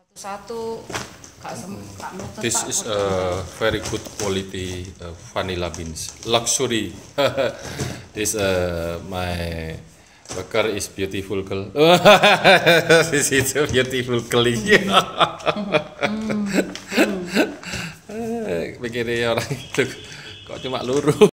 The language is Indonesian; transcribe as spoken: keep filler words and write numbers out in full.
Satu kak sem kak nutup. This is a very good quality uh, vanilla beans, luxury. This uh, my burger is beautiful girl. This is a beautiful girl. Pikirnya orang itu kok cuma luruh.